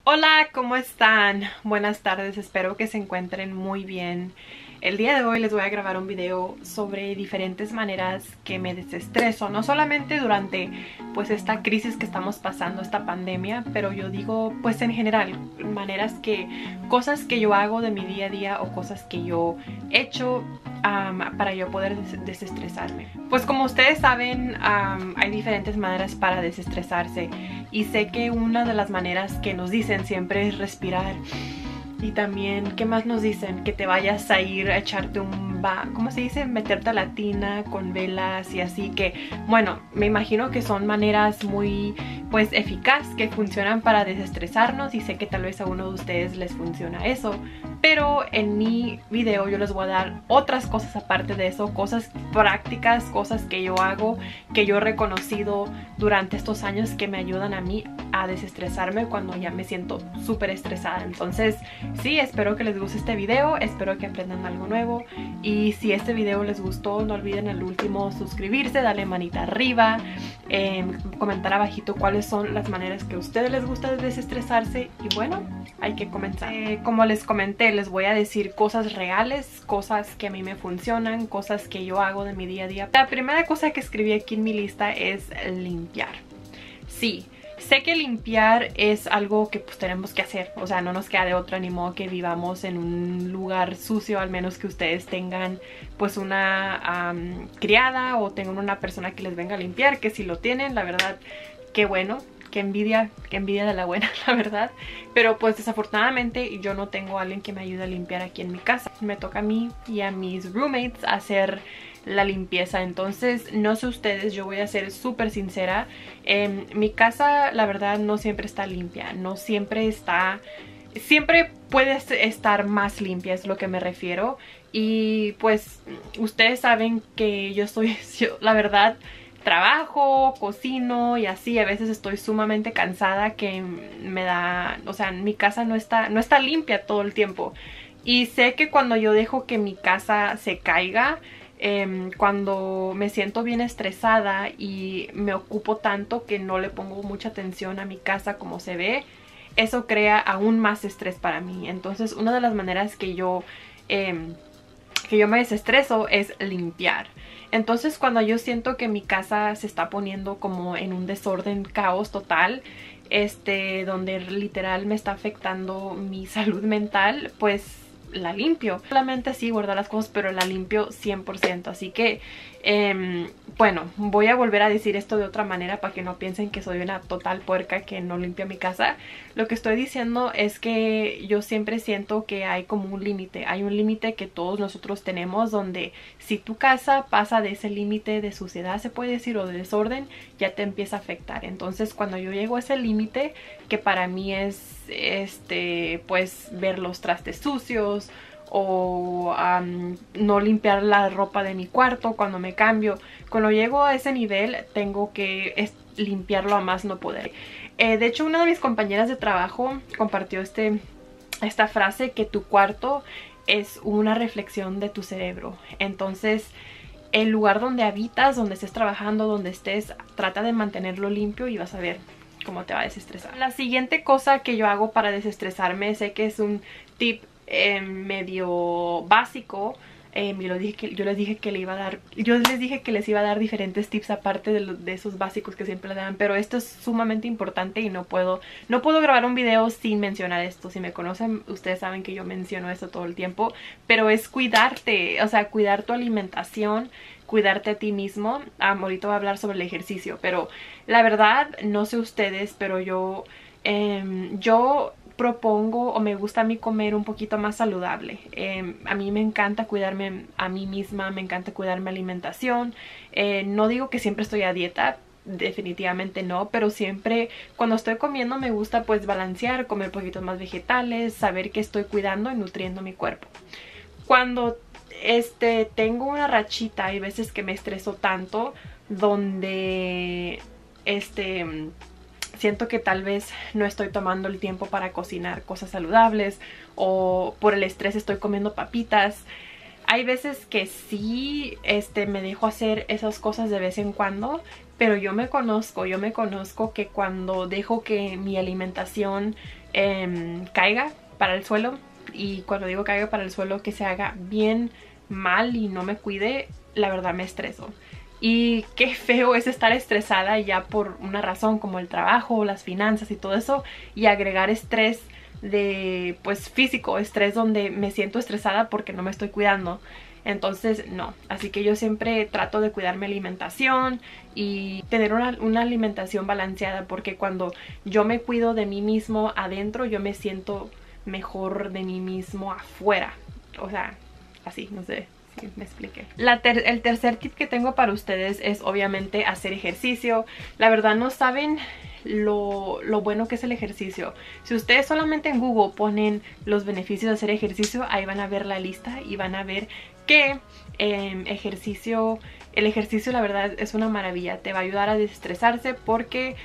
Hola, ¿cómo están? Buenas tardes, espero que se encuentren muy bien. El día de hoy les voy a grabar un video sobre diferentes maneras que me desestreso, no solamente durante pues esta crisis que estamos pasando, esta pandemia, pero yo digo pues en general, cosas que yo hago de mi día a día o cosas que yo he hecho para yo poder desestresarme. Pues como ustedes saben, hay diferentes maneras para desestresarse y sé que una de las maneras que nos dicen siempre es respirar. Y también, ¿qué más nos dicen? Que te vayas a ir a echarte ¿cómo se dice? Meterte a la tina con velas y así que, bueno, me imagino que son maneras muy, pues, eficaz que funcionan para desestresarnos y sé que tal vez a uno de ustedes les funciona eso. Pero en mi video yo les voy a dar otras cosas aparte de eso, cosas prácticas, cosas que yo hago, que yo he reconocido durante estos años que me ayudan a mí a desestresarme cuando ya me siento súper estresada. Entonces, sí, espero que les guste este video, espero que aprendan algo nuevo y si este video les gustó, no olviden al último suscribirse, darle manita arriba, comentar abajito cuáles son las maneras que a ustedes les gusta de desestresarse y bueno, hay que comenzar. Como les comenté, les voy a decir cosas reales, cosas que a mí me funcionan, cosas que yo hago de mi día a día. La primera cosa que escribí aquí en mi lista es limpiar. Sí. Sé que limpiar es algo que pues tenemos que hacer, o sea, no nos queda de otra ni modo que vivamos en un lugar sucio, al menos que ustedes tengan pues una criada o tengan una persona que les venga a limpiar, que si lo tienen, la verdad, qué bueno, qué envidia de la buena, la verdad. Pero pues desafortunadamente yo no tengo a alguien que me ayude a limpiar aquí en mi casa. Me toca a mí y a mis roommates hacer la limpieza. Entonces no sé ustedes, yo voy a ser súper sincera, mi casa la verdad no siempre está limpia, no siempre está, siempre puede estar más limpia, es lo que me refiero. Y pues ustedes saben que yo la verdad trabajo, cocino y así, a veces estoy sumamente cansada que me da, o sea, mi casa no está limpia todo el tiempo. Y sé que cuando yo dejo que mi casa se caiga, cuando me siento bien estresada y me ocupo tanto que no le pongo mucha atención a mi casa como se ve, eso crea aún más estrés para mí. Entonces una de las maneras que yo me desestreso es limpiar. Entonces cuando yo siento que mi casa se está poniendo como en un desorden, caos total, donde literal me está afectando mi salud mental, pues la limpio. Solamente así guardar las cosas, pero la limpio 100%. Así que, bueno, voy a volver a decir esto de otra manera para que no piensen que soy una total puerca que no limpia mi casa. Lo que estoy diciendo es que yo siempre siento que hay como un límite. Hay un límite que todos nosotros tenemos donde si tu casa pasa de ese límite de suciedad, se puede decir, o de desorden, ya te empieza a afectar. Entonces cuando yo llego a ese límite, que para mí es pues ver los trastes sucios o no limpiar la ropa de mi cuarto cuando me cambio, cuando llego a ese nivel tengo que limpiarlo a más no poder. De hecho, una de mis compañeras de trabajo compartió esta frase, que tu cuarto es una reflexión de tu cerebro. Entonces el lugar donde habitas, donde estés trabajando, donde estés, trata de mantenerlo limpio y vas a ver cómo te va a desestresar. La siguiente cosa que yo hago para desestresarme, sé que es un tip medio básico, yo les dije que les iba a dar diferentes tips aparte de esos básicos que siempre le dan, pero esto es sumamente importante y no puedo grabar un video sin mencionar esto. Si me conocen, ustedes saben que yo menciono esto todo el tiempo, pero es cuidarte, o sea, cuidar tu alimentación, cuidarte a ti mismo. Ahorita voy a hablar sobre el ejercicio, pero la verdad, no sé ustedes, pero yo propongo o me gusta a mí comer un poquito más saludable. A mí me encanta cuidarme a mí misma, me encanta cuidar mi alimentación. No digo que siempre estoy a dieta, definitivamente no, pero siempre cuando estoy comiendo me gusta pues balancear, comer poquitos más vegetales, saber que estoy cuidando y nutriendo mi cuerpo. Cuando tengo una rachita, hay veces que me estreso tanto donde siento que tal vez no estoy tomando el tiempo para cocinar cosas saludables o por el estrés estoy comiendo papitas. Hay veces que sí me dejo hacer esas cosas de vez en cuando, pero yo me conozco que cuando dejo que mi alimentación caiga para el suelo. Y cuando digo caiga para el suelo, que se haga bien mal y no me cuide, la verdad me estreso. Y qué feo es estar estresada ya por una razón como el trabajo, las finanzas y todo eso, y agregar estrés de pues físico, estrés donde me siento estresada porque no me estoy cuidando. Entonces no, así que yo siempre trato de cuidar mi alimentación y tener una alimentación balanceada, porque cuando yo me cuido de mí mismo adentro, yo me siento mejor de mí mismo afuera. O sea, así, no sé si me expliqué. El tercer tip que tengo para ustedes es obviamente hacer ejercicio. La verdad no saben lo bueno que es el ejercicio. Si ustedes solamente en Google ponen los beneficios de hacer ejercicio, ahí van a ver la lista y van a ver que el ejercicio la verdad es una maravilla. Te va a ayudar a desestresarse porque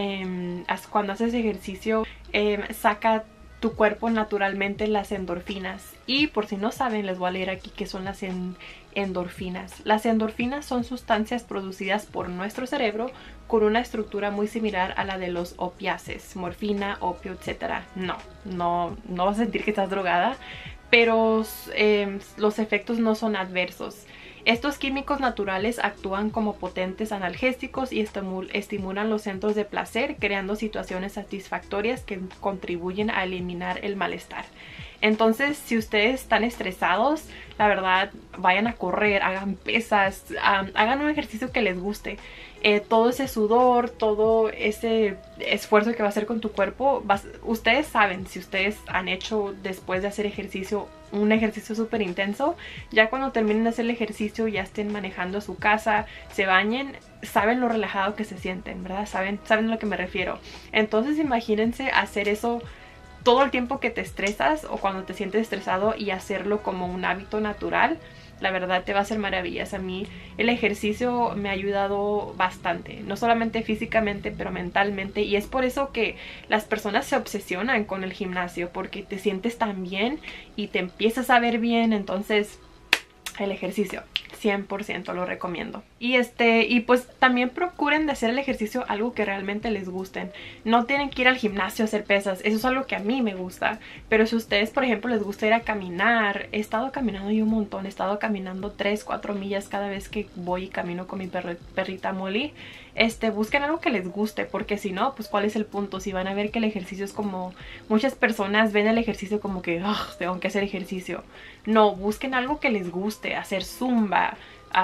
cuando haces ejercicio saca tu cuerpo naturalmente las endorfinas. Y por si no saben, les voy a leer aquí qué son las endorfinas. Las endorfinas son sustancias producidas por nuestro cerebro con una estructura muy similar a la de los opiáceos, morfina, opio, etc. No vas a sentir que estás drogada, pero los efectos no son adversos. Estos químicos naturales actúan como potentes analgésicos y estimulan los centros de placer, creando situaciones satisfactorias que contribuyen a eliminar el malestar. Entonces, si ustedes están estresados, la verdad, vayan a correr, hagan pesas, hagan un ejercicio que les guste. Todo ese sudor, todo ese esfuerzo que va a hacer con tu cuerpo, ustedes saben, si ustedes han hecho después de hacer ejercicio, un ejercicio súper intenso, ya cuando terminen de hacer el ejercicio, ya estén manejando a su casa, se bañen, saben lo relajado que se sienten, ¿verdad? Saben a lo que me refiero. Entonces imagínense hacer eso todo el tiempo que te estresas o cuando te sientes estresado y hacerlo como un hábito natural. La verdad te va a hacer maravillas. A mí el ejercicio me ha ayudado bastante, no solamente físicamente pero mentalmente, y es por eso que las personas se obsesionan con el gimnasio, porque te sientes tan bien y te empiezas a ver bien. Entonces el ejercicio 100% lo recomiendo. Y pues también procuren de hacer el ejercicio algo que realmente les gusten. No tienen que ir al gimnasio a hacer pesas, eso es algo que a mí me gusta. Pero si a ustedes, por ejemplo, les gusta ir a caminar, he estado caminando yo un montón, he estado caminando 3-4 millas cada vez que voy y camino con mi perrita Molly. Busquen algo que les guste, porque si no, pues cuál es el punto. Si van a ver que el ejercicio es como, muchas personas ven el ejercicio como que tengo que hacer ejercicio. No, busquen algo que les guste, hacer zumba,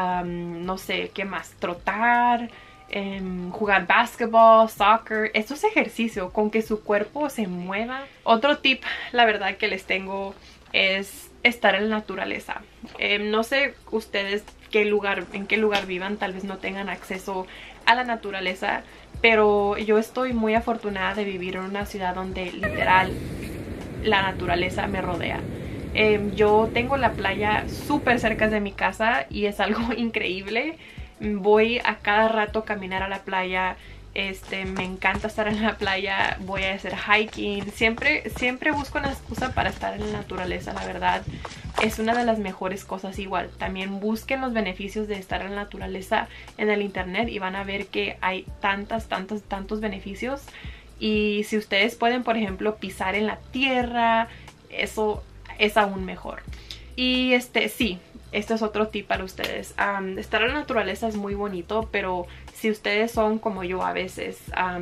no sé, ¿qué más? Trotar, jugar básquetbol, soccer. Esto es ejercicio, con que su cuerpo se mueva. Otro tip, la verdad, que les tengo es estar en la naturaleza. No sé ustedes en qué lugar vivan, tal vez no tengan acceso a la naturaleza, pero yo estoy muy afortunada de vivir en una ciudad donde literal la naturaleza me rodea. Yo tengo la playa súper cerca de mi casa y es algo increíble. Voy a cada rato a caminar a la playa. Me encanta estar en la playa, voy a hacer hiking, siempre busco una excusa para estar en la naturaleza. La verdad es una de las mejores cosas. Igual también busquen los beneficios de estar en la naturaleza en el internet y van a ver que hay tantos beneficios. Y si ustedes pueden, por ejemplo, pisar en la tierra, eso es aún mejor. Y sí, este es otro tip para ustedes. Estar en la naturaleza es muy bonito, pero si ustedes son como yo a veces,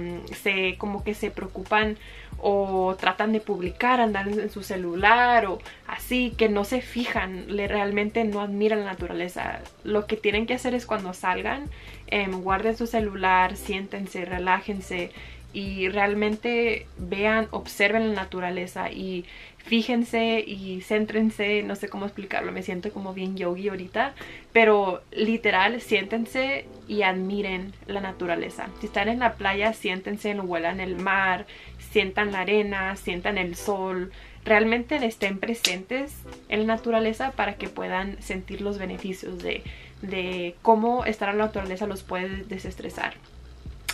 como que se preocupan o tratan de publicar, andar en su celular o así, que no se fijan, realmente no admiran la naturaleza. Lo que tienen que hacer es cuando salgan, guarden su celular, siéntense, relájense y realmente vean, observen la naturaleza y fíjense y céntrense. No sé cómo explicarlo, me siento como bien yogi ahorita, pero literal siéntense y admiren la naturaleza. Si están en la playa, siéntense, huelan el mar, sientan la arena, sientan el sol, realmente estén presentes en la naturaleza para que puedan sentir los beneficios de cómo estar en la naturaleza los puede desestresar.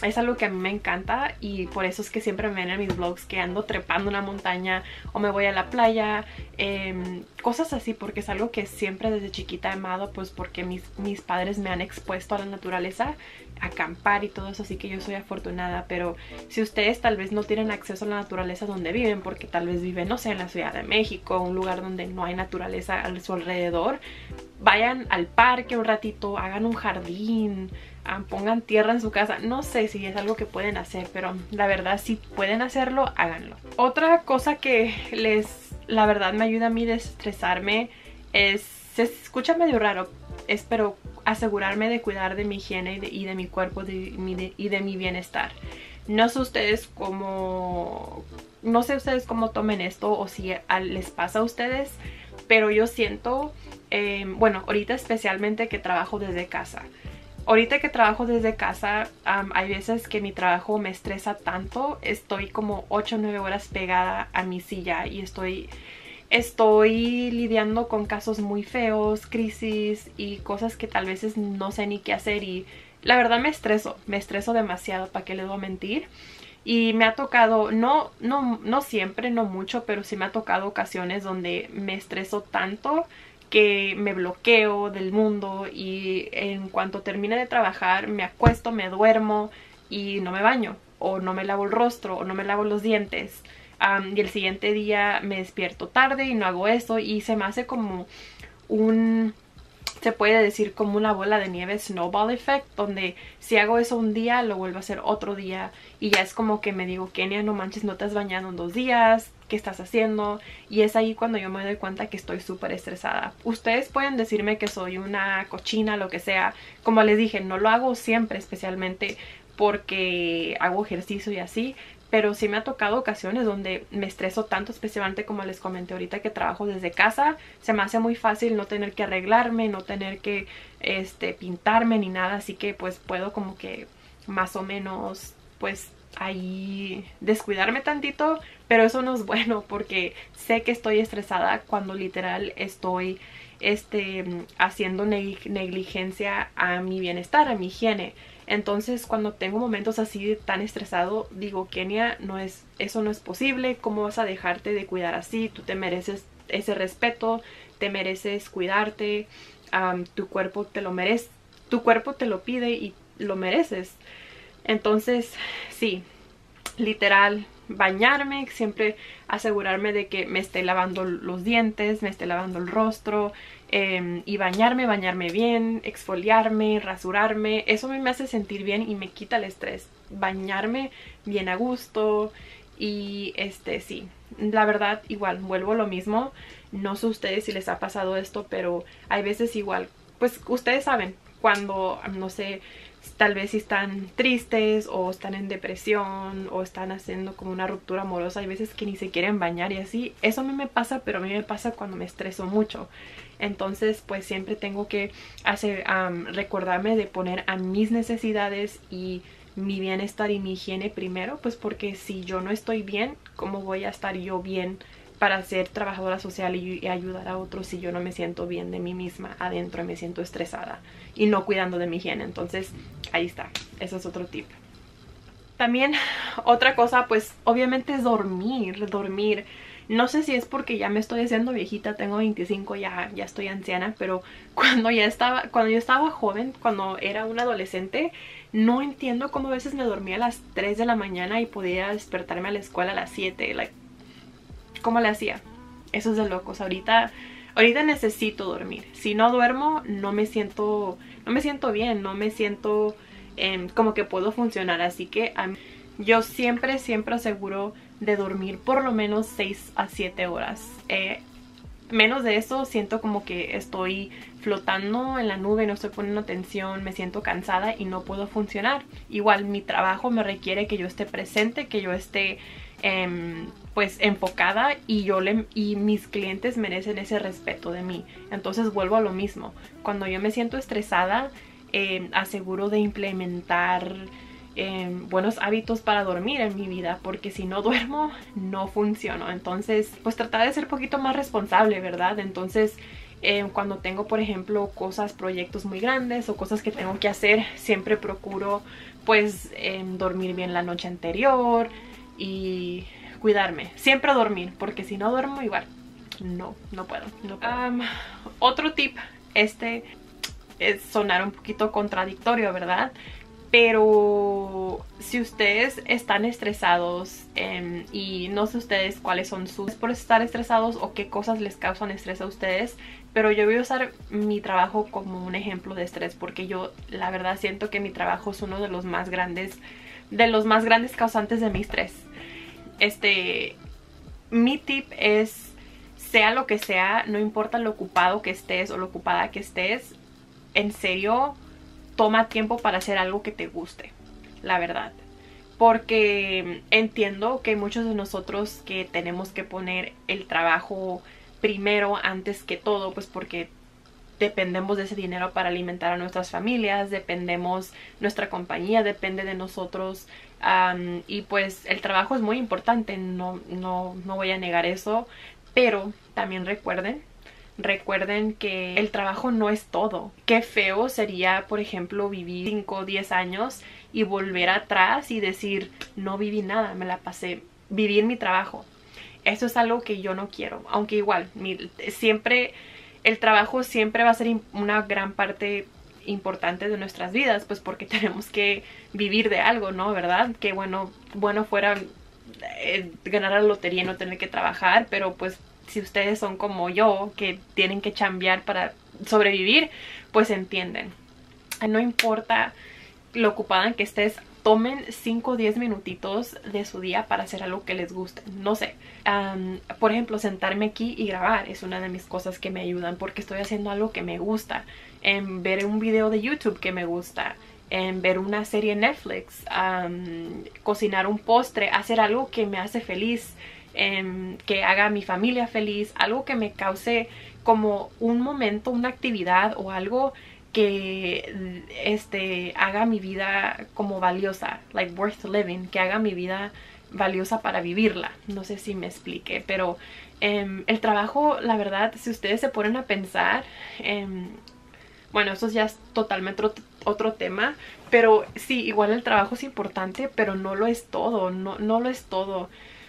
es algo que a mí me encanta y por eso es que siempre me ven en mis vlogs que ando trepando una montaña o me voy a la playa, cosas así, porque es algo que siempre desde chiquita he amado, pues porque mis padres me han expuesto a la naturaleza, a acampar y todo eso, así que yo soy afortunada. Pero si ustedes tal vez no tienen acceso a la naturaleza donde viven, porque tal vez viven, no sé, en la Ciudad de México, un lugar donde no hay naturaleza a su alrededor, vayan al parque un ratito, hagan un jardín, pongan tierra en su casa. No sé si es algo que pueden hacer, pero la verdad si pueden hacerlo, háganlo. Otra cosa que la verdad me ayuda a mí a desestresarme es, se escucha medio raro, pero asegurarme de cuidar de mi higiene y de mi cuerpo y de mi bienestar. No sé ustedes cómo tomen esto o si les pasa a ustedes, pero yo siento, bueno, ahorita especialmente que trabajo desde casa. Ahorita que trabajo desde casa, hay veces que mi trabajo me estresa tanto, estoy como 8 o 9 horas pegada a mi silla y estoy lidiando con casos muy feos, crisis y cosas que tal vez no sé ni qué hacer, y la verdad me estreso demasiado, ¿para qué les voy a mentir? Y me ha tocado, no siempre, no mucho, pero sí me ha tocado ocasiones donde me estreso tanto que me bloqueo del mundo y en cuanto termine de trabajar me acuesto, me duermo y no me baño, o no me lavo el rostro, o no me lavo los dientes. Y el siguiente día me despierto tarde y no hago eso, y se me hace como se puede decir como una bola de nieve, snowball effect, donde si hago eso un día, lo vuelvo a hacer otro día, y ya es como que me digo, Kenia, no manches, no te has bañado en 2 días, ¿qué estás haciendo? Y es ahí cuando yo me doy cuenta que estoy súper estresada. Ustedes pueden decirme que soy una cochina, lo que sea. Como les dije, no lo hago siempre, especialmente porque hago ejercicio y así, pero sí me ha tocado ocasiones donde me estreso tanto, especialmente como les comenté ahorita que trabajo desde casa. Se me hace muy fácil no tener que arreglarme, no tener que pintarme ni nada, así que pues puedo como que más o menos pues ahí descuidarme tantito, pero eso no es bueno porque sé que estoy estresada cuando literal estoy haciendo negligencia a mi bienestar, a mi higiene. Entonces cuando tengo momentos así tan estresado, digo, Kenia, eso no es posible. ¿Cómo vas a dejarte de cuidar así? Tú te mereces ese respeto, te mereces cuidarte, tu cuerpo te lo merece, tu cuerpo te lo pide y lo mereces. Entonces sí, literal, bañarme, siempre asegurarme de que me esté lavando los dientes, me esté lavando el rostro, y bañarme bien, exfoliarme, rasurarme. Eso me hace sentir bien y me quita el estrés. Bañarme bien a gusto. Y sí, la verdad igual, vuelvo a lo mismo. No sé ustedes si les ha pasado esto, pero hay veces igual, pues ustedes saben, cuando, no sé, tal vez si están tristes o están en depresión o están haciendo como una ruptura amorosa, hay veces que ni se quieren bañar y así. Eso a mí me pasa, pero a mí me pasa cuando me estreso mucho. Entonces pues siempre tengo que recordarme de poner a mis necesidades y mi bienestar y mi higiene primero, pues porque si yo no estoy bien, ¿cómo voy a estar yo bien para ser trabajadora social y ayudar a otros si yo no me siento bien de mí misma adentro y me siento estresada y no cuidando de mi higiene? Entonces ahí está, eso es otro tip. También otra cosa pues obviamente es dormir. No sé si es porque ya me estoy haciendo viejita, tengo 25, ya estoy anciana, pero cuando yo estaba joven, cuando era una adolescente, no entiendo cómo a veces me dormía a las 3 de la mañana y podía despertarme a la escuela a las 7, ¿cómo le hacía? Eso es de locos. Ahorita necesito dormir. Si no duermo, no me siento bien, no me siento como que puedo funcionar. Así que yo siempre aseguro de dormir por lo menos 6 a 7 horas. Menos de eso siento como que estoy flotando en la nube, no estoy poniendo atención, me siento cansada y no puedo funcionar. Igual mi trabajo me requiere que yo esté presente, que yo esté pues enfocada, y mis clientes merecen ese respeto de mí. Entonces vuelvo a lo mismo. Cuando yo me siento estresada, aseguro de implementar buenos hábitos para dormir en mi vida, porque si no duermo no funciono. Entonces pues tratar de ser un poquito más responsable, ¿verdad? Entonces Cuando tengo, por ejemplo, proyectos muy grandes o cosas que tengo que hacer, siempre procuro pues dormir bien la noche anterior y cuidarme. Siempre dormir, porque si no duermo igual no puedo. Otro tip, este es sonar un poquito contradictorio, ¿verdad? Pero si ustedes están estresados y no sé ustedes cuáles son sus por estar estresados o qué cosas les causan estrés a ustedes, pero yo voy a usar mi trabajo como un ejemplo de estrés, porque yo la verdad siento que mi trabajo es uno de los más grandes causantes de mi estrés. Mi tip es, sea lo que sea, no importa lo ocupado que estés o lo ocupada que estés, en serio, toma tiempo para hacer algo que te guste, la verdad. Porque entiendo que muchos de nosotros que tenemos que poner el trabajo primero antes que todo, pues porque dependemos de ese dinero para alimentar a nuestras familias, nuestra compañía depende de nosotros, y pues el trabajo es muy importante, no voy a negar eso, pero también recuerden que el trabajo no es todo. Qué feo sería, por ejemplo, vivir 5 o 10 años y volver atrás y decir, no viví nada, me la pasé, viví en mi trabajo. Eso es algo que yo no quiero, aunque igual, el trabajo siempre va a ser una gran parte importante de nuestras vidas, pues porque tenemos que vivir de algo, ¿no? ¿Verdad? Que bueno fuera ganar la lotería y no tener que trabajar, pero pues si ustedes son como yo, que tienen que chambear para sobrevivir, pues entienden. No importa lo ocupada en que estés, tomen 5 o 10 minutitos de su día para hacer algo que les guste. No sé, por ejemplo, sentarme aquí y grabar es una de mis cosas que me ayudan, porque estoy haciendo algo que me gusta. Ver un video de YouTube que me gusta, ver una serie en Netflix, cocinar un postre, hacer algo que me hace feliz, que haga a mi familia feliz, algo que me cause como un momento, una actividad o algo que haga mi vida como valiosa, like worth living, que haga mi vida valiosa para vivirla. No sé si me expliqué, pero el trabajo, la verdad, si ustedes se ponen a pensar, bueno, eso ya es totalmente otro tema, pero sí, igual el trabajo es importante, pero no lo es todo, no lo es todo.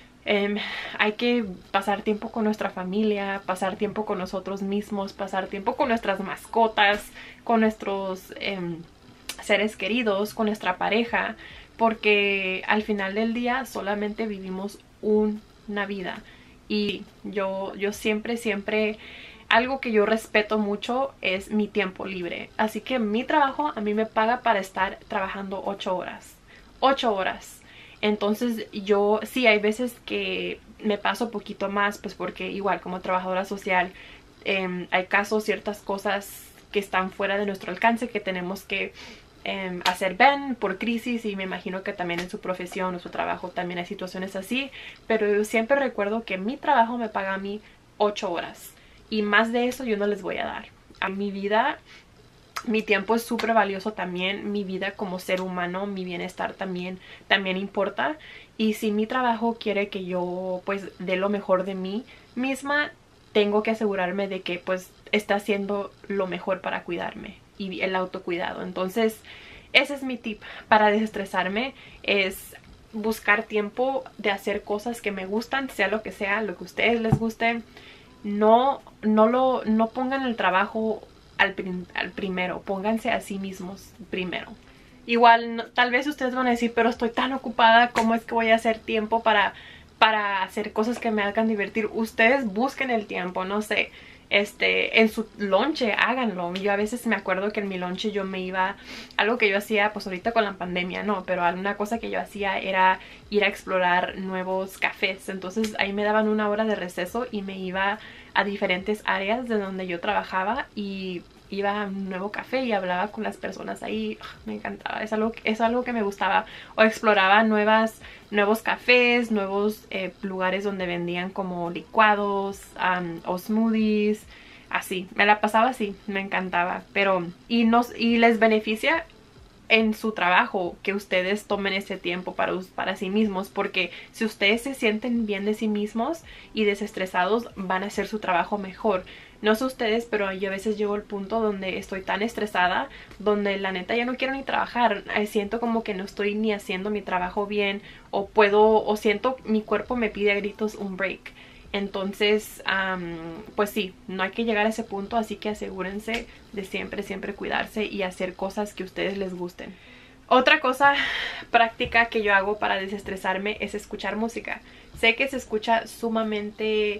Hay que pasar tiempo con nuestra familia, pasar tiempo con nosotros mismos, pasar tiempo con nuestras mascotas, con nuestros seres queridos, con nuestra pareja, porque al final del día solamente vivimos una vida. Y yo siempre, algo que yo respeto mucho es mi tiempo libre. Así que mi trabajo a mí me paga para estar trabajando 8 horas. 8 horas. Entonces yo sí, hay veces que me paso poquito más, pues porque igual como trabajadora social hay casos, ciertas cosas que están fuera de nuestro alcance que tenemos que hacer por crisis, y me imagino que también en su profesión o su trabajo también hay situaciones así, pero yo siempre recuerdo que mi trabajo me paga a mí 8 horas y más de eso yo no les voy a dar. A mi vida, mi tiempo es súper valioso también, mi vida como ser humano, mi bienestar también importa, y si mi trabajo quiere que yo pues dé lo mejor de mí misma, tengo que asegurarme de que pues está haciendo lo mejor para cuidarme y el autocuidado. Entonces ese es mi tip para desestresarme, es buscar tiempo de hacer cosas que me gustan, sea lo que a ustedes les guste. No pongan el trabajo al primero, pónganse a sí mismos primero. Igual, tal vez ustedes van a decir, pero estoy tan ocupada, ¿cómo es que voy a hacer tiempo para hacer cosas que me hagan divertir? Ustedes busquen el tiempo, no sé, en su lonche, háganlo. Yo a veces me acuerdo que en mi lonche yo me iba, algo que yo hacía, pues ahorita con la pandemia no, pero alguna cosa que yo hacía era ir a explorar nuevos cafés. Entonces ahí me daban 1 hora de receso y me iba a diferentes áreas de donde yo trabajaba y iba a un nuevo café y hablaba con las personas ahí. Me encantaba, es algo que me gustaba. O exploraba nuevos cafés, nuevos lugares donde vendían como licuados o smoothies, así. Me la pasaba así, me encantaba. Pero, y les beneficia en su trabajo que ustedes tomen ese tiempo para sí mismos, porque si ustedes se sienten bien de sí mismos y desestresados, van a hacer su trabajo mejor. No sé ustedes, pero yo a veces llego al punto donde estoy tan estresada, donde la neta ya no quiero ni trabajar. Siento como que no estoy ni haciendo mi trabajo bien, o siento mi cuerpo me pide a gritos un break. Entonces, pues sí, no hay que llegar a ese punto, así que asegúrense de siempre cuidarse y hacer cosas que a ustedes les gusten. Otra cosa práctica que yo hago para desestresarme es escuchar música. Sé que se escucha sumamente,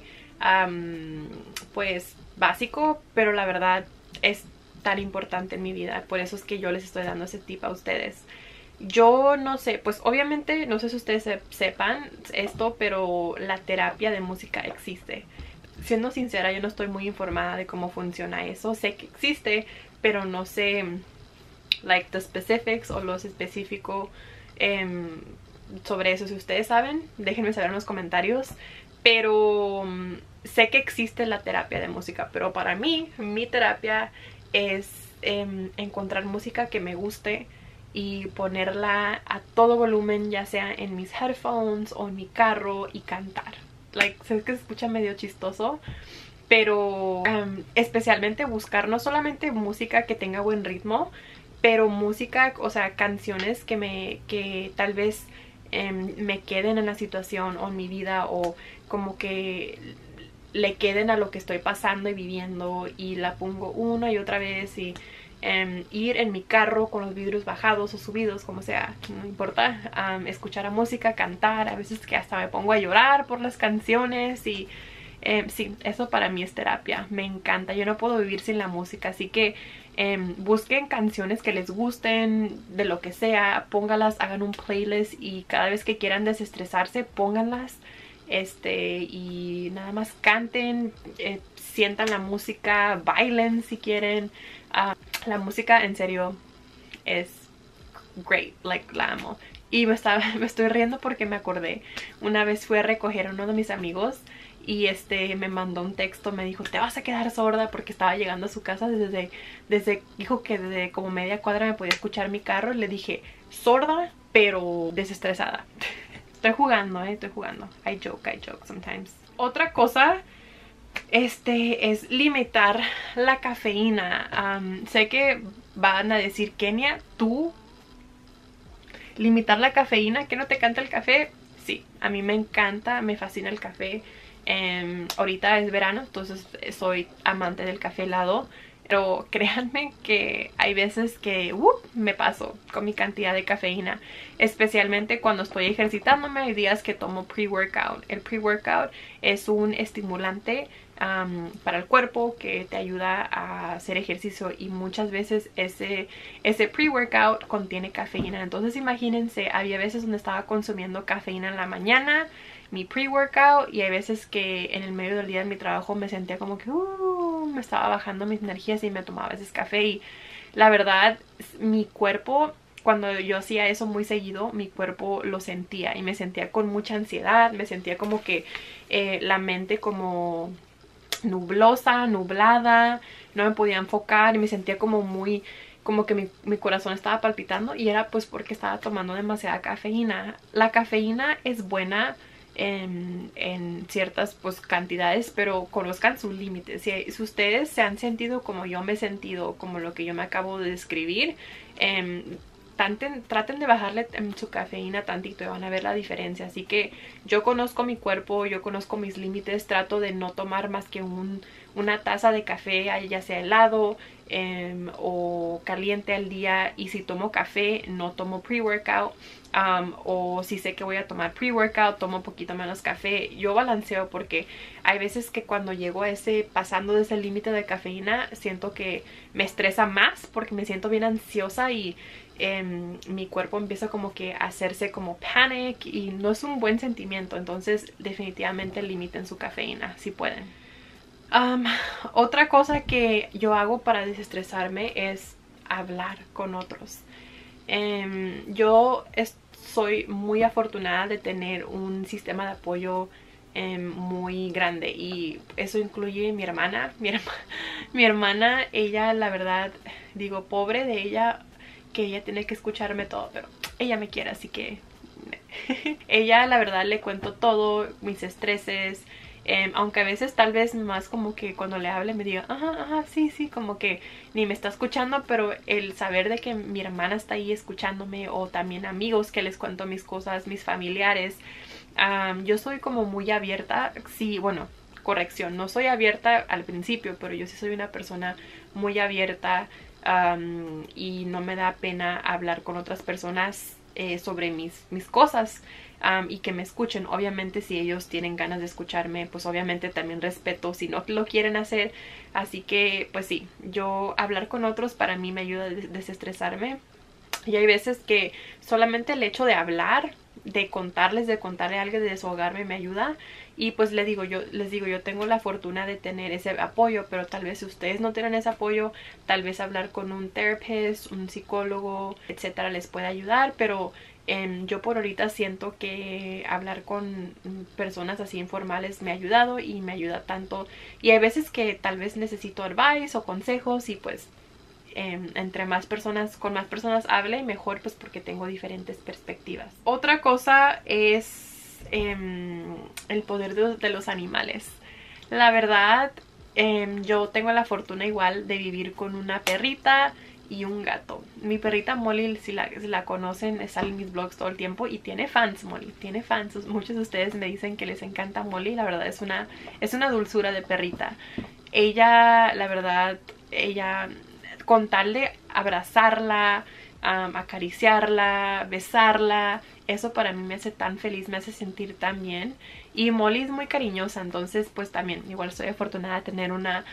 pues, básico, pero la verdad es tan importante en mi vida. Por eso es que yo les estoy dando ese tip a ustedes. Yo no sé, pues obviamente no sé si ustedes sepan esto, pero la terapia de música existe. Siendo sincera, yo no estoy muy informada de cómo funciona eso. Sé que existe, pero no sé like the specifics o lo específico sobre eso. Si ustedes saben, déjenme saber en los comentarios. Pero sé que existe la terapia de música, pero para mí, mi terapia es encontrar música que me guste y ponerla a todo volumen, ya sea en mis headphones o en mi carro, y cantar. Like, sé que se escucha medio chistoso, pero especialmente buscar no solamente música que tenga buen ritmo, pero música, o sea, canciones que tal vez me queden en la situación o en mi vida, o como que le queden a lo que estoy pasando y viviendo, y la pongo una y otra vez, y ir en mi carro con los vidrios bajados o subidos, como sea, no importa, escuchar a música, cantar, a veces que hasta me pongo a llorar por las canciones. Y sí, eso para mí es terapia, me encanta, yo no puedo vivir sin la música, así que busquen canciones que les gusten, de lo que sea, póngalas, hagan un playlist, y cada vez que quieran desestresarse, pónganlas, y nada más canten, sientan la música, bailen si quieren. La música en serio es great, like, la amo. Y me estoy riendo porque me acordé, una vez fui a recoger a uno de mis amigos, y me mandó un texto, me dijo, te vas a quedar sorda, porque estaba llegando a su casa dijo que desde como media cuadra me podía escuchar mi carro. Y le dije, sorda pero desestresada. Estoy jugando, estoy jugando. I joke sometimes. Otra cosa es limitar la cafeína. Sé que van a decir, Kenia, tú limitar la cafeína, ¿que no te encanta el café? Sí, a mí me encanta, me fascina el café. Ahorita es verano, entonces soy amante del café helado, pero créanme que hay veces que me paso con mi cantidad de cafeína, especialmente cuando estoy ejercitándome. Hay días que tomo pre-workout. El pre-workout es un estimulante para el cuerpo que te ayuda a hacer ejercicio, y muchas veces ese pre-workout contiene cafeína. Entonces imagínense, había veces donde estaba consumiendo cafeína en la mañana, mi pre-workout, y hay veces que en el medio del día de mi trabajo me sentía como que me estaba bajando mis energías, y me tomaba ese café. Y la verdad, mi cuerpo, cuando yo hacía eso muy seguido, mi cuerpo lo sentía, y me sentía con mucha ansiedad, me sentía como que la mente como nublosa, nublada, no me podía enfocar, y me sentía como que mi corazón estaba palpitando, y era pues porque estaba tomando demasiada cafeína. La cafeína es buena en ciertas pues cantidades, pero conozcan sus límites. Si ustedes se han sentido como yo me he sentido, como lo que yo me acabo de describir, traten de bajarle su cafeína tantito y van a ver la diferencia. Así que yo conozco mi cuerpo, yo conozco mis límites, trato de no tomar más que una taza de café, ya sea helado o caliente al día. Y si tomo café, no tomo pre-workout, o si sé que voy a tomar pre-workout, tomo un poquito menos café. Yo balanceo, porque hay veces que cuando llego a pasando de ese límite de cafeína, siento que me estresa más, porque me siento bien ansiosa, y mi cuerpo empieza como que a hacerse como panic, y no es un buen sentimiento. Entonces definitivamente limiten su cafeína si pueden. Otra cosa que yo hago para desestresarme es hablar con otros. Yo soy muy afortunada de tener un sistema de apoyo muy grande, y eso incluye mi hermana. Mi hermana, ella, la verdad, digo, pobre de ella, que ella tiene que escucharme todo, pero ella me quiere, así que ella, la verdad, le cuento todo, mis estreses, aunque a veces tal vez más como que cuando le hable me diga, ajá, sí, como que ni me está escuchando, pero el saber de que mi hermana está ahí escuchándome, o también amigos que les cuento mis cosas, mis familiares, yo soy como muy abierta, sí, bueno, corrección, no soy abierta al principio, pero yo sí soy una persona muy abierta, y no me da pena hablar con otras personas sobre mis cosas, y que me escuchen. Obviamente si ellos tienen ganas de escucharme, pues obviamente también respeto si no lo quieren hacer. Así que pues sí, yo hablar con otros para mí me ayuda a desestresarme. Y hay veces que solamente el hecho de hablar, de contarle a alguien, de desahogarme, me ayuda. Y pues les digo, yo tengo la fortuna de tener ese apoyo, pero tal vez si ustedes no tienen ese apoyo, tal vez hablar con un therapist, un psicólogo, etcétera, les puede ayudar. Pero yo por ahorita siento que hablar con personas así informales me ha ayudado y me ayuda tanto. Y hay veces que tal vez necesito advice o consejos, y pues entre más personas, con más personas hable, mejor, pues porque tengo diferentes perspectivas. Otra cosa es el poder de los animales. La verdad, yo tengo la fortuna igual de vivir con una perrita y un gato. Mi perrita Molly, si la conocen, sale en mis vlogs todo el tiempo y tiene fans. Molly tiene fans. Muchos de ustedes me dicen que les encanta Molly. La verdad es una dulzura de perrita. Ella, la verdad, con tal de abrazarla, acariciarla, besarla, eso para mí me hace tan feliz, me hace sentir tan bien. Y Molly es muy cariñosa, entonces pues también igual soy afortunada de tener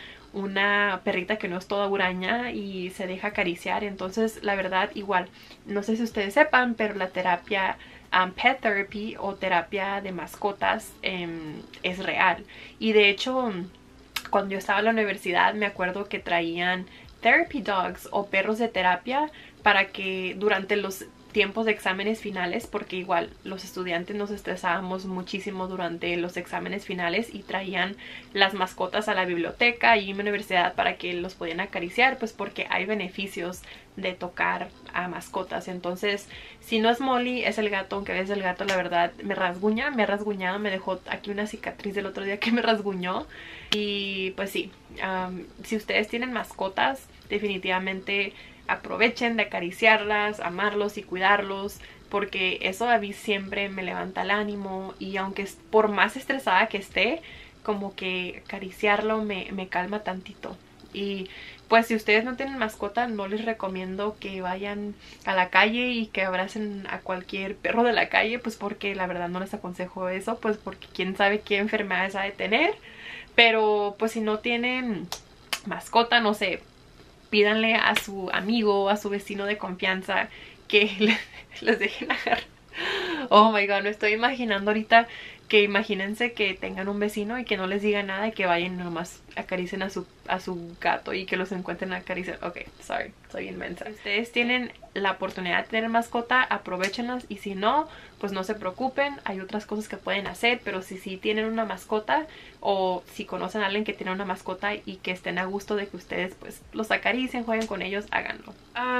una perrita que no es toda huraña y se deja acariciar. Entonces la verdad igual, no sé si ustedes sepan, pero la terapia pet therapy o terapia de mascotas es real. Y de hecho, cuando yo estaba en la universidad me acuerdo que traían therapy dogs o perros de terapia para que durante los tiempos de exámenes finales, porque igual los estudiantes nos estresábamos muchísimo durante los exámenes finales, y traían las mascotas a la biblioteca y en la universidad para que los pudieran acariciar, pues porque hay beneficios de tocar a mascotas. Entonces, si no es Molly, es el gato, aunque a veces el gato la verdad me rasguña, me ha rasguñado, me dejó aquí una cicatriz del otro día que me rasguñó. Y pues sí, si ustedes tienen mascotas, definitivamente aprovechen de acariciarlas, amarlos y cuidarlos, porque eso a mí siempre me levanta el ánimo. Y aunque por más estresada que esté, como que acariciarlo me calma tantito. Y pues si ustedes no tienen mascota, no les recomiendo que vayan a la calle y que abracen a cualquier perro de la calle, pues porque la verdad no les aconsejo eso, pues porque quién sabe qué enfermedades ha de tener. Pero pues si no tienen mascota, no sé, pídanle a su amigo, a su vecino de confianza que les dejen agarrar. Oh my god, me estoy imaginando ahorita que imagínense que tengan un vecino y que no les diga nada y que vayan nomás acaricien a su gato y que los encuentren acariciar. Ok, sorry, soy inmensa. Si ustedes tienen la oportunidad de tener mascota, aprovechenlas, y si no, pues no se preocupen, hay otras cosas que pueden hacer. Pero si sí tienen una mascota, o si conocen a alguien que tiene una mascota y que estén a gusto de que ustedes pues los acaricien, jueguen con ellos, háganlo.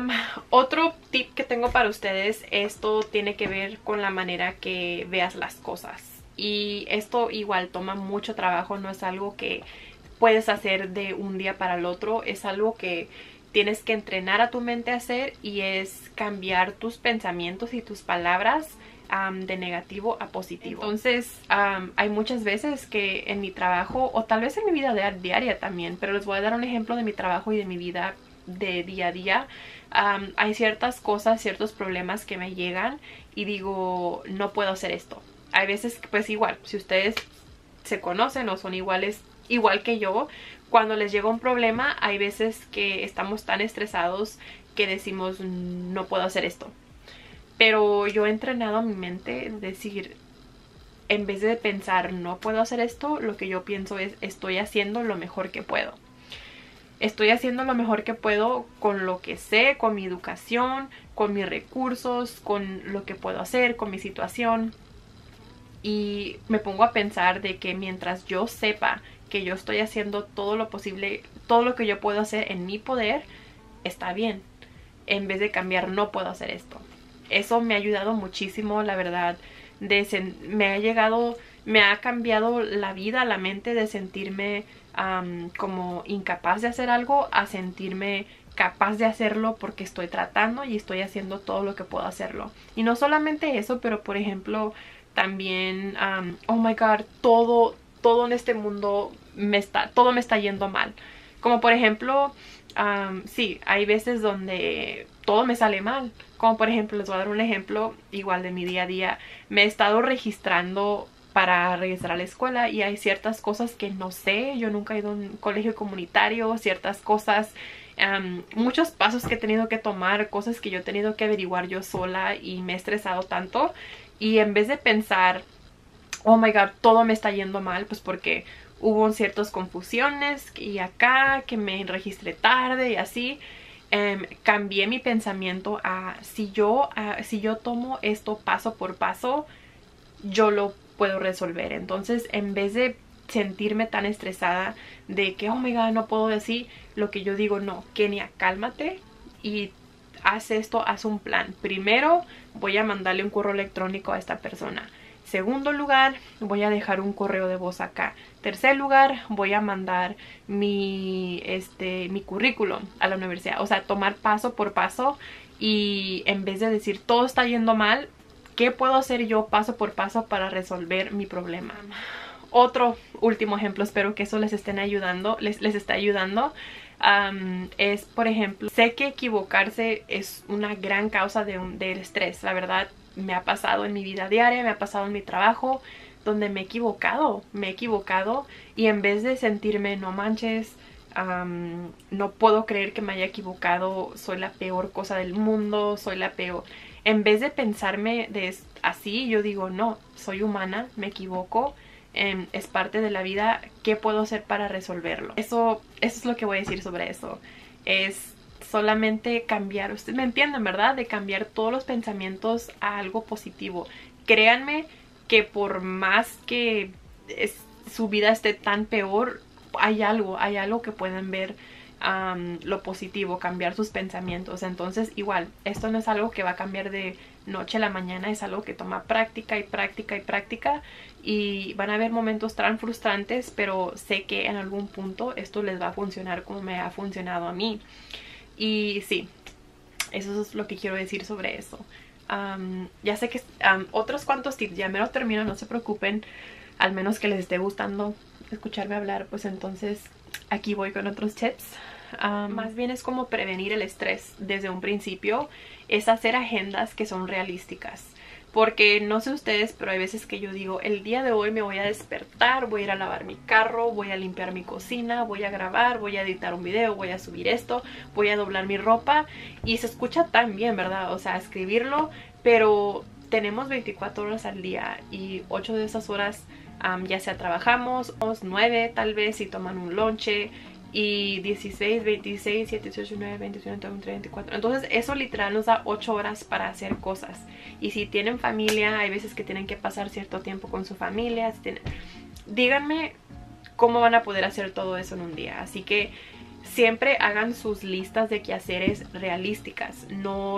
Otro tip que tengo para ustedes, esto tiene que ver con la manera que veas las cosas. Y esto igual toma mucho trabajo, no es algo que puedes hacer de un día para el otro, es algo que tienes que entrenar a tu mente a hacer, y es cambiar tus pensamientos y tus palabras de negativo a positivo. Entonces hay muchas veces que en mi trabajo, o tal vez en mi vida diaria también, pero les voy a dar un ejemplo de mi trabajo y de mi vida de día a día. Hay ciertas cosas, ciertos problemas que me llegan y digo, no puedo hacer esto. Hay veces que pues igual, si ustedes se conocen o son igual que yo, cuando les llega un problema, hay veces que estamos tan estresados que decimos, no puedo hacer esto. Pero yo he entrenado a mi mente en decir, en vez de pensar, no puedo hacer esto, lo que yo pienso es, estoy haciendo lo mejor que puedo. Estoy haciendo lo mejor que puedo con lo que sé, con mi educación, con mis recursos, con lo que puedo hacer, con mi situación. Y me pongo a pensar de que mientras yo sepa que yo estoy haciendo todo lo posible, todo lo que yo puedo hacer en mi poder, está bien. en vez de cambiar no puedo hacer esto. Eso me ha ayudado muchísimo, la verdad. Me ha cambiado la vida, la mente, de sentirme como incapaz de hacer algo a sentirme capaz de hacerlo porque estoy tratando y estoy haciendo todo lo que puedo hacerlo. Y no solamente eso, pero por ejemplo también, oh my god, todo en este mundo todo me está yendo mal. Como por ejemplo, sí, hay veces donde todo me sale mal. Como por ejemplo, les voy a dar un ejemplo igual de mi día a día. Me he estado registrando para regresar a la escuela y hay ciertas cosas que no sé. Yo nunca he ido a un colegio comunitario, ciertas cosas, muchos pasos que he tenido que tomar, cosas que yo he tenido que averiguar yo sola y me he estresado tanto. Y en vez de pensar, oh my god, todo me está yendo mal, pues porque hubo ciertas confusiones y acá que me registré tarde y así, cambié mi pensamiento a si yo tomo esto paso por paso, yo lo puedo resolver. Entonces, en vez de sentirme tan estresada de que, oh my god, no puedo decir lo que yo digo, no, Kenia, cálmate y haz esto, haz un plan. Primero, voy a mandarle un correo electrónico a esta persona. Segundo lugar, voy a dejar un correo de voz acá. Tercer lugar, voy a mandar mi currículum a la universidad. O sea, tomar paso por paso y en vez de decir todo está yendo mal, ¿qué puedo hacer yo paso por paso para resolver mi problema? Otro último ejemplo, espero que eso les esté ayudando. Es, por ejemplo, sé que equivocarse es una gran causa del estrés. La verdad, me ha pasado en mi vida diaria, me ha pasado en mi trabajo, donde me he equivocado y en vez de sentirme, no manches, no puedo creer que me haya equivocado, soy la peor cosa del mundo, soy la peor. En vez de pensarme así, yo digo, no, soy humana, me equivoco, es parte de la vida, ¿qué puedo hacer para resolverlo? Eso es lo que voy a decir sobre eso. Es solamente cambiar, ustedes me entienden, ¿verdad? De cambiar todos los pensamientos a algo positivo. Créanme que por más que su vida esté tan peor, hay algo que pueden ver, lo positivo, cambiar sus pensamientos. Entonces, igual, esto no es algo que va a cambiar de noche a la mañana, es algo que toma práctica y práctica y práctica, y van a haber momentos tan frustrantes, pero sé que en algún punto esto les va a funcionar como me ha funcionado a mí. Y sí, eso es lo que quiero decir sobre eso. Ya sé que otros cuantos tips, ya me lo termino, no se preocupen, al menos que les esté gustando escucharme hablar, pues entonces aquí voy con otros tips. Más bien es como prevenir el estrés desde un principio, es hacer agendas que son realísticas. Porque no sé ustedes, pero hay veces que yo digo, el día de hoy me voy a despertar, voy a ir a lavar mi carro, voy a limpiar mi cocina, voy a grabar, voy a editar un video, voy a subir esto, voy a doblar mi ropa. Y se escucha tan bien, ¿verdad? O sea, escribirlo, pero tenemos 24 horas al día y 8 de esas horas ya sea trabajamos, 9 tal vez si toman un lonche, y 16, 26, 7, 18, 9, 21, 22, 24. Entonces eso literal nos da 8 horas para hacer cosas. Y si tienen familia, hay veces que tienen que pasar cierto tiempo con su familia. Díganme cómo van a poder hacer todo eso en un día. Así que siempre hagan sus listas de quehaceres realísticas. No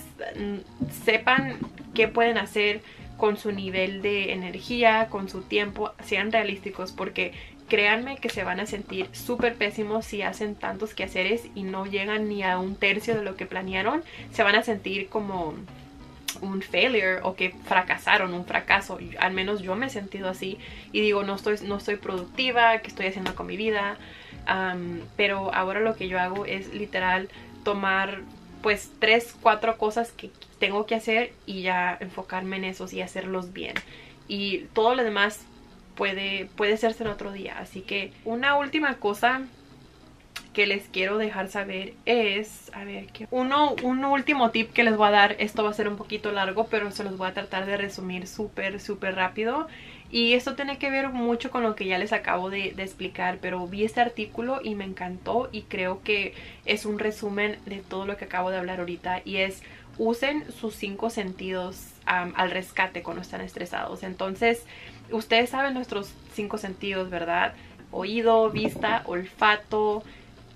sepan qué pueden hacer con su nivel de energía, con su tiempo. Sean realísticos, porque créanme que se van a sentir súper pésimos si hacen tantos quehaceres y no llegan ni a un tercio de lo que planearon. Se van a sentir como un failure o que fracasaron, un fracaso. Al menos yo me he sentido así y digo, no estoy productiva, ¿qué estoy haciendo con mi vida? Pero ahora lo que yo hago es literal tomar pues 3, 4 cosas que tengo que hacer y ya enfocarme en esos y hacerlos bien. Y todo lo demás puede hacerse en otro día. Así que una última cosa que les quiero dejar saber es, a ver, un último tip que les voy a dar. Esto va a ser un poquito largo, pero se los voy a tratar de resumir súper rápido. Y esto tiene que ver mucho con lo que ya les acabo de explicar, pero vi este artículo y me encantó y creo que es un resumen de todo lo que acabo de hablar ahorita, y es: usen sus 5 sentidos al rescate cuando están estresados. Entonces, ustedes saben nuestros 5 sentidos, ¿verdad? Oído, vista, olfato,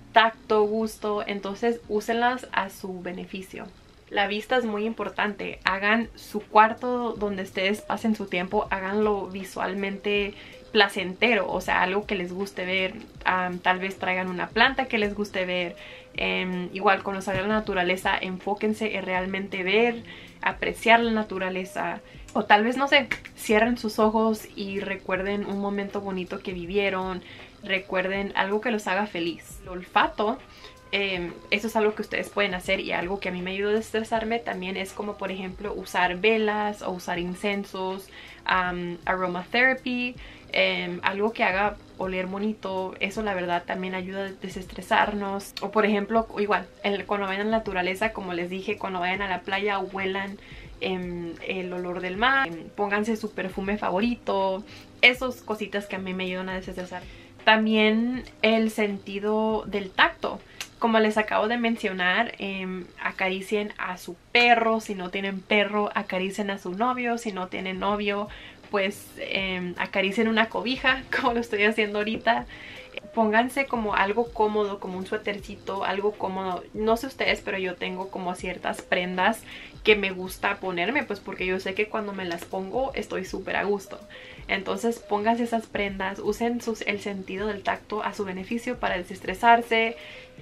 tacto, gusto, entonces úsenlas a su beneficio. La vista es muy importante. Hagan su cuarto donde ustedes pasen su tiempo, háganlo visualmente placentero, o sea, algo que les guste ver. Tal vez traigan una planta que les guste ver. Igual cuando salgan a la naturaleza, enfóquense en realmente ver, apreciar la naturaleza. O tal vez, no sé, cierren sus ojos y recuerden un momento bonito que vivieron. Recuerden algo que los haga feliz. El olfato, eso es algo que ustedes pueden hacer, y algo que a mí me ayuda a desestresarme también es como por ejemplo usar velas o usar incensos, aromatherapy, algo que haga oler bonito. Eso la verdad también ayuda a desestresarnos. O por ejemplo, igual, cuando vayan a la naturaleza, como les dije, cuando vayan a la playa, huelan el olor del mar, pónganse su perfume favorito. Esas cositas que a mí me ayudan a desestresar. También el sentido del tacto. Como les acabo de mencionar, acaricien a su perro. Si no tienen perro, acaricien a su novio. Si no tienen novio, pues acaricien una cobija, como lo estoy haciendo ahorita. Pónganse como algo cómodo, como un suétercito, algo cómodo. No sé ustedes, pero yo tengo como ciertas prendas que me gusta ponerme, pues porque yo sé que cuando me las pongo estoy súper a gusto. Entonces pónganse esas prendas, usen el sentido del tacto a su beneficio para desestresarse.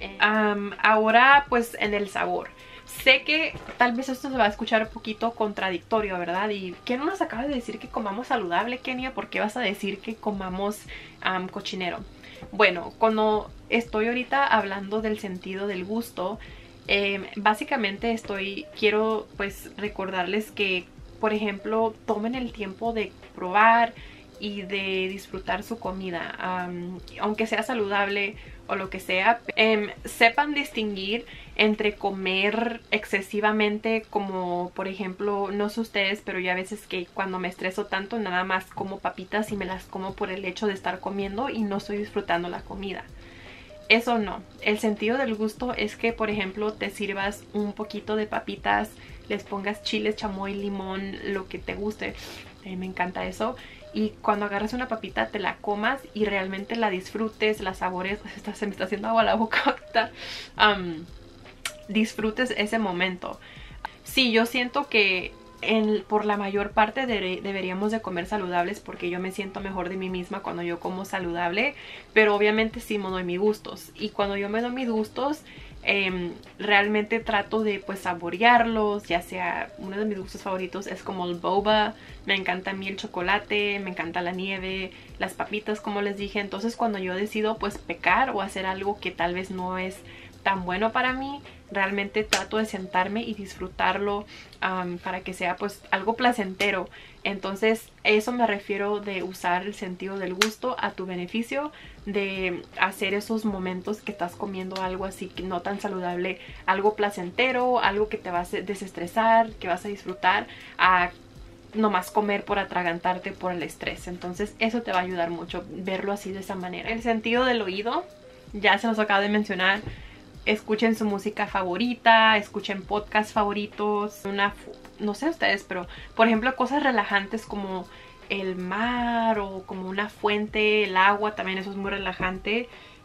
Ahora pues en el sabor. Sé que tal vez esto se va a escuchar un poquito contradictorio, ¿verdad? ¿Y qué no nos acabas de decir que comamos saludable, Kenia? ¿Por qué vas a decir que comamos cochinero? Bueno, cuando estoy ahorita hablando del sentido del gusto, básicamente quiero pues recordarles que, por ejemplo, tomen el tiempo de probar y de disfrutar su comida, aunque sea saludable o lo que sea. Sepan distinguir entre comer excesivamente, como por ejemplo, no sé ustedes, pero yo a veces que cuando me estreso tanto nada más como papitas y me las como por el hecho de estar comiendo y no estoy disfrutando la comida. Eso no. El sentido del gusto es que, por ejemplo, te sirvas un poquito de papitas, les pongas chiles, chamoy, limón, lo que te guste. Me encanta eso. Y cuando agarres una papita te la comas y realmente la disfrutes, la sabores. Se me está haciendo agua la boca ahorita. Disfrutes ese momento. Sí, yo siento que por la mayor parte deberíamos de comer saludables, porque yo me siento mejor de mí misma cuando yo como saludable, pero obviamente sí me doy mis gustos, y cuando yo me doy mis gustos realmente trato de pues saborearlos. Ya sea, uno de mis gustos favoritos es como el boba, me encanta a mí el chocolate, me encanta la nieve, las papitas como les dije. Entonces cuando yo decido pues pecar o hacer algo que tal vez no es tan bueno para mí, realmente trato de sentarme y disfrutarlo para que sea pues algo placentero. Entonces eso me refiero de usar el sentido del gusto a tu beneficio, de hacer esos momentos que estás comiendo algo así que no tan saludable, algo placentero, algo que te va a desestresar, que vas a disfrutar, a nomás comer por atragantarte por el estrés. Entonces eso te va a ayudar mucho, verlo así de esa manera. El sentido del oído, ya se nos acaba de mencionar. Escuchen su música favorita, escuchen podcasts favoritos, no sé ustedes, pero por ejemplo cosas relajantes como el mar o como una fuente, el agua, también eso es muy relajante.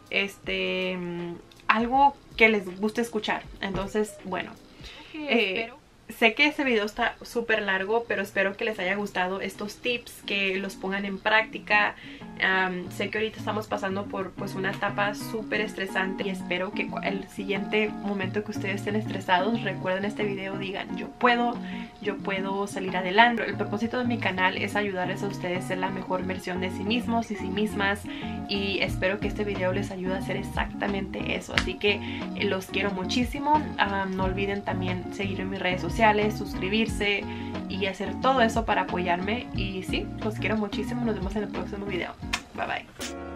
Algo que les guste escuchar. Entonces, bueno, sé que este video está súper largo, pero espero que les haya gustado estos tips, que los pongan en práctica. Sé que ahorita estamos pasando por pues una etapa súper estresante, y espero que el siguiente momento que ustedes estén estresados recuerden este video, digan yo puedo salir adelante. El propósito de mi canal es ayudarles a ustedes a ser la mejor versión de sí mismos y sí mismas, y espero que este video les ayude a hacer exactamente eso. Así que los quiero muchísimo. No olviden también seguirme en mis redes sociales, suscribirse y hacer todo eso para apoyarme. Y sí, los quiero muchísimo. Nos vemos en el próximo video. Bye bye.